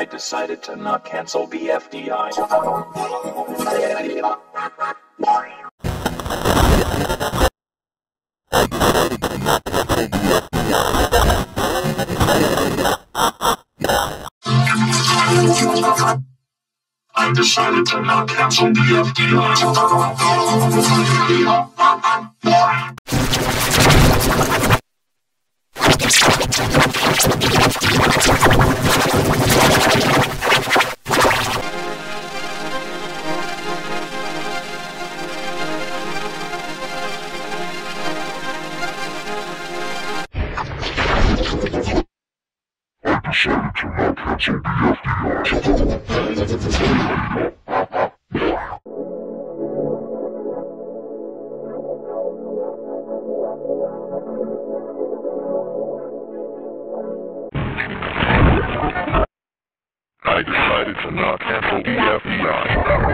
I decided to not cancel BFDI. I decided to not cancel BFDI. I decided to not cancel BFDI.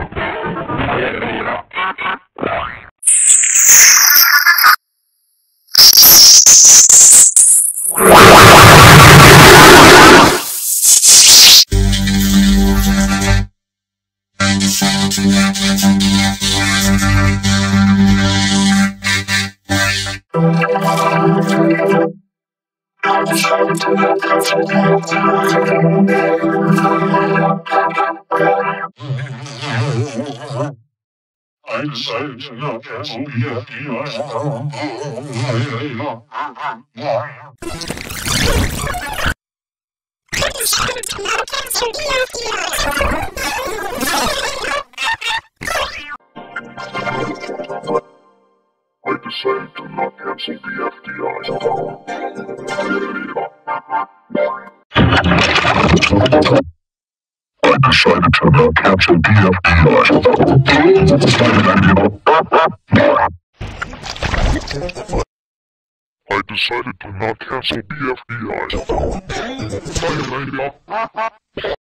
I decided to not cancel BFDI. I decided to not cancel BFDI. I decided to not cancel BFDI. I decided to not cancel BFDI.